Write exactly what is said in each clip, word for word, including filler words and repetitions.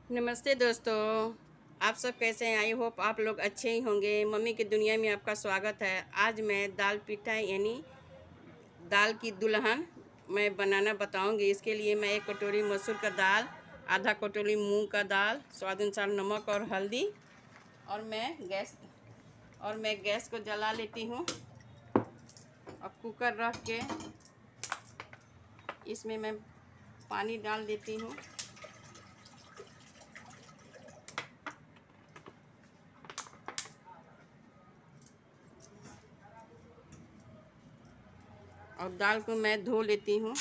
नमस्ते दोस्तों। आप सब कैसे हैं? आई होप आप लोग अच्छे ही होंगे। मम्मी की दुनिया में आपका स्वागत है। आज मैं दाल पिठा यानी दाल की दुल्हन मैं बनाना बताऊंगी। इसके लिए मैं एक कटोरी मसूर का दाल, आधा कटोरी मूंग का दाल, स्वाद अनुसार नमक और हल्दी, और मैं गैस और मैं गैस को जला लेती हूँ और कुकर रख के इसमें मैं पानी डाल देती हूँ। और दाल को मैं धो लेती हूँ।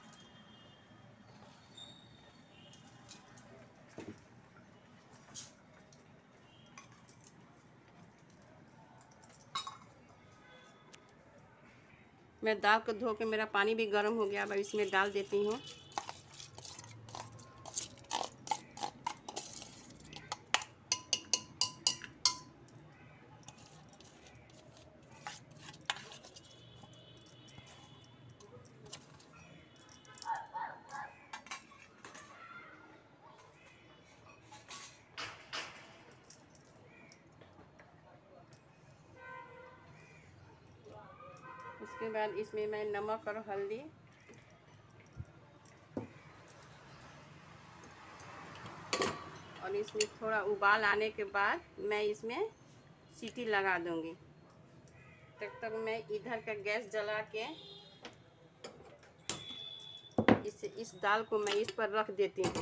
मैं दाल को धो के मेरा पानी भी गर्म हो गया। अब इसमें डाल देती हूँ। उसके बाद इसमें मैं नमक और हल्दी और इसमें थोड़ा उबाल आने के बाद मैं इसमें सीटी लगा दूंगी। तब तक मैं इधर का गैस जला के इस इस दाल को मैं इस पर रख देती हूँ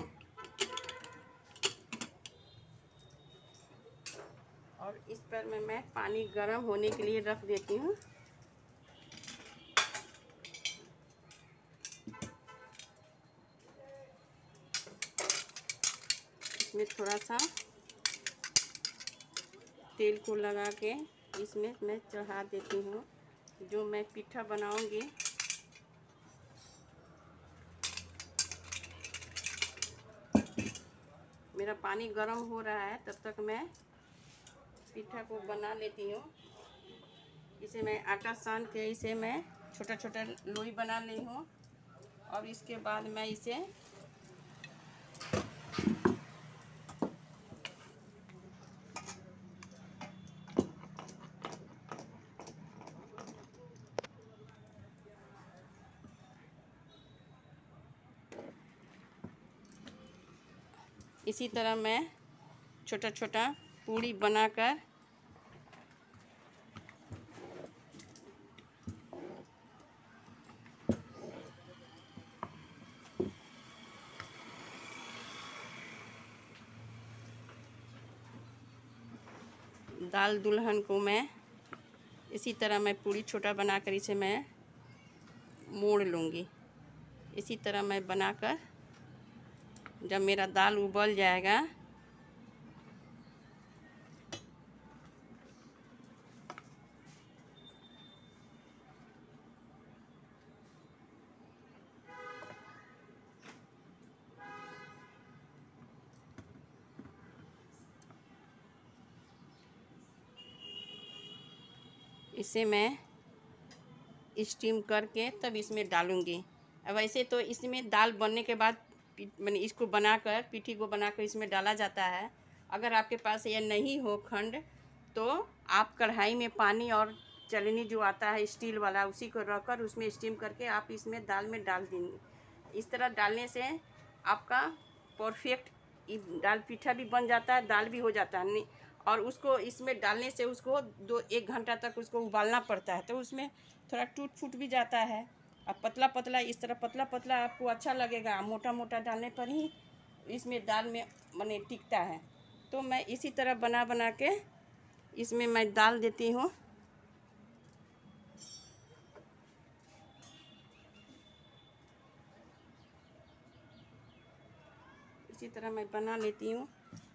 और इस पर मैं मैं पानी गर्म होने के लिए रख देती हूँ। इसमें थोड़ा सा तेल को लगा के इसमें मैं चढ़ा देती हूँ। जो मैं पिठा बनाऊंगी मेरा पानी गर्म हो रहा है, तब तक मैं पिठा को बना लेती हूँ। इसे मैं आटा सान के इसे मैं छोटा छोटा लोई बना ली हूँ और इसके बाद मैं इसे इसी तरह मैं छोटा छोटा पूड़ी बनाकर दाल दुल्हन को मैं इसी तरह मैं पूरी छोटा बनाकर इसे मैं मोड़ लूँगी। इसी तरह मैं बनाकर जब मेरा दाल उबल जाएगा इसे मैं स्टीम करके तब इसमें डालूँगी। अब वैसे तो इसमें दाल बनने के बाद मैंने इसको बनाकर पिठी को बनाकर इसमें डाला जाता है। अगर आपके पास यह नहीं हो खंड तो आप कढ़ाई में पानी और चलनी जो आता है स्टील वाला उसी को रखकर उसमें स्टीम करके आप इसमें दाल में डाल देंगे। इस तरह डालने से आपका परफेक्ट दाल पिठा भी बन जाता है, दाल भी हो जाता है। और उसको इसमें डालने से उसको दो एक घंटा तक उसको उबालना पड़ता है, तो उसमें थोड़ा टूट फूट भी जाता है। अब पतला पतला इस तरह पतला पतला आपको अच्छा लगेगा, मोटा मोटा डालने पर ही इसमें दाल में माने टिकता है। तो मैं इसी तरह बना बना के इसमें मैं डाल देती हूँ। इसी तरह मैं बना लेती हूँ।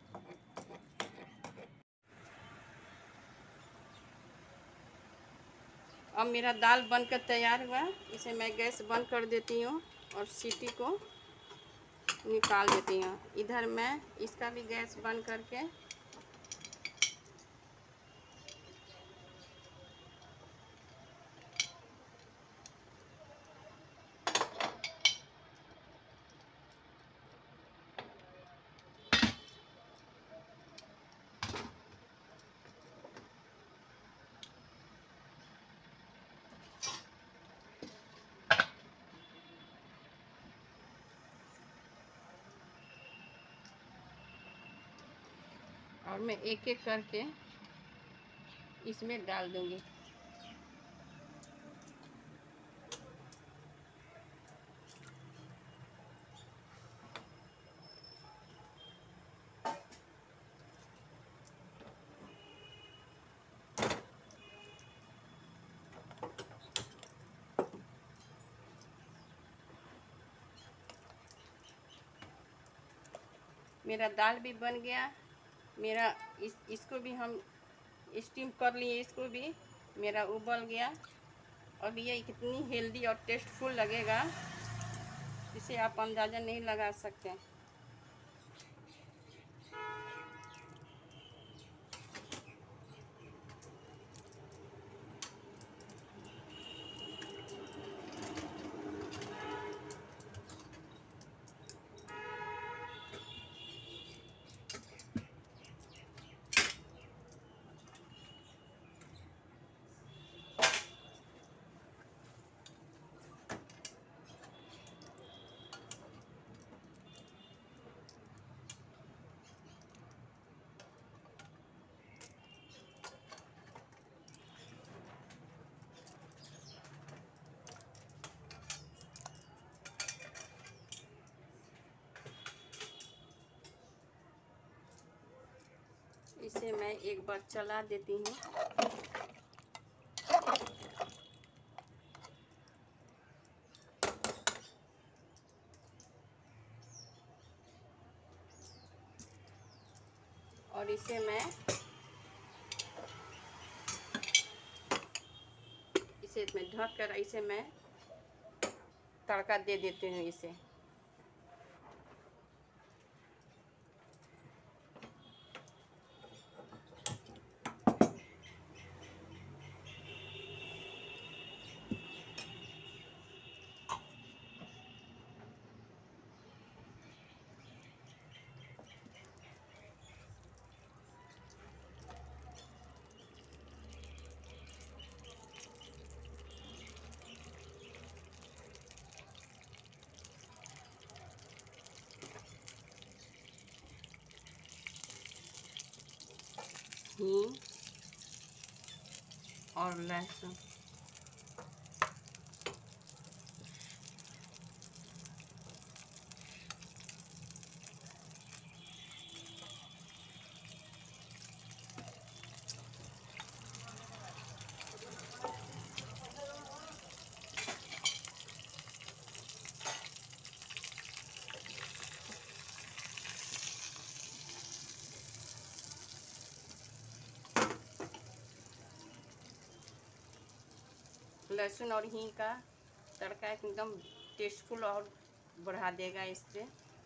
अब मेरा दाल बनकर तैयार हुआ। इसे मैं गैस बंद कर देती हूँ और सीटी को निकाल देती हूँ। इधर मैं इसका भी गैस बंद करके और मैं एक एक करके इसमें डाल दूंगी। मेरा दाल भी बन गया। मेरा इस इसको भी हम स्टीम कर लिए, इसको भी मेरा उबल गया। और ये कितनी हेल्दी और टेस्टफुल लगेगा, इसे आप अंदाज़ा नहीं लगा सकते। इसे मैं एक बार चला देती हूँ। और इसे मैं इसे मैं ढक कर इसे मैं तड़का दे देती हूँ इसे। हींग और लहसुन। लहसुन और हींग का तड़का एकदम टेस्टफुल और बढ़ा देगा इससे।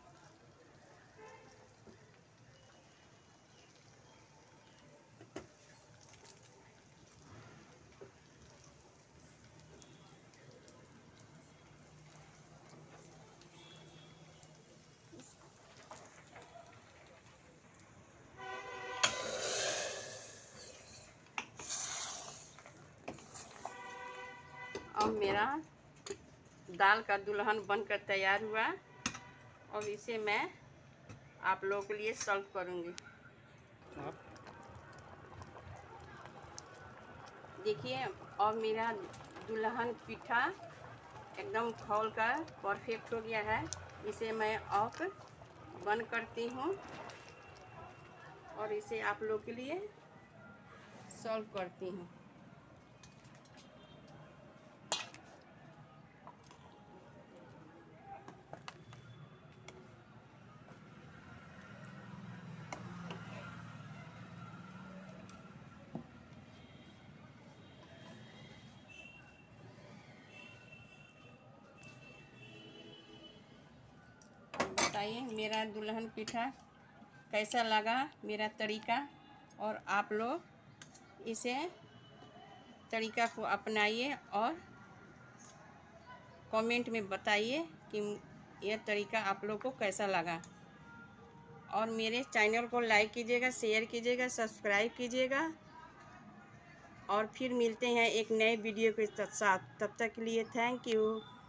अब मेरा दाल का दुल्हन बनकर तैयार हुआ। और इसे मैं आप लोगों के लिए सर्व करूँगी। देखिए, और मेरा दुल्हन पीठा एकदम खौल कर परफेक्ट हो गया है। इसे मैं ऑफ बंद करती हूँ और इसे आप लोग के लिए सर्व करती हूँ। बताइए मेरा दुल्हन पीठा कैसा लगा, मेरा तरीका। और आप लोग इसे तरीका को अपनाइए और कमेंट में बताइए कि यह तरीका आप लोग को कैसा लगा। और मेरे चैनल को लाइक कीजिएगा, शेयर कीजिएगा, सब्सक्राइब कीजिएगा। और फिर मिलते हैं एक नए वीडियो के साथ। तब तक के लिए थैंक यू।